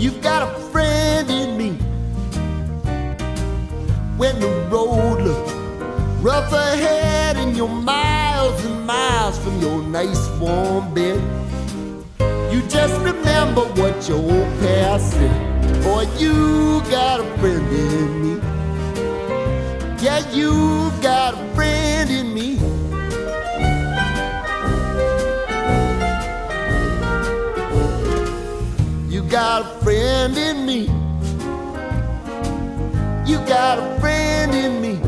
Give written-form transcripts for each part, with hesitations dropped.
You've got a friend in me. When the road looks rough ahead and you're miles and miles from your nice warm bed, you just remember what your old past said. Boy, you got a friend in me. Yeah, you got a friend in me. You got a friend in me. You got a friend in me.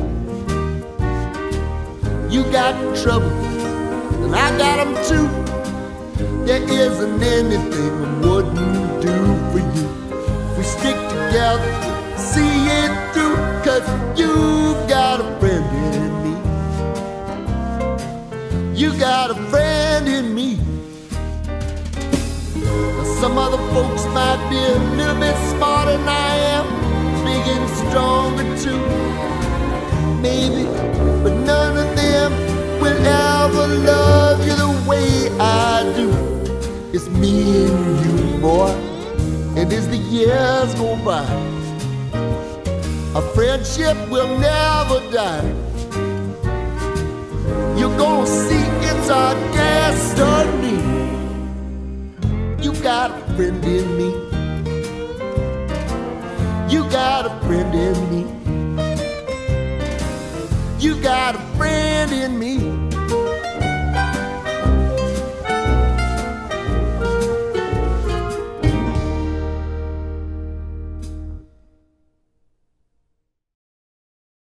You got trouble, and I got them too. There isn't anything I wouldn't do for you. We stick together, see it through, 'cause you got a friend in me. You got a friend in me. Now some other folks might be a little bit smarter than I am, big and stronger too, maybe, but none of them will ever love you the way I do. It's me and you, boy, and as the years go by, our friendship will never die. You're gonna see it's our destiny. You got a friend in me. You got a friend in me. You got a friend in me.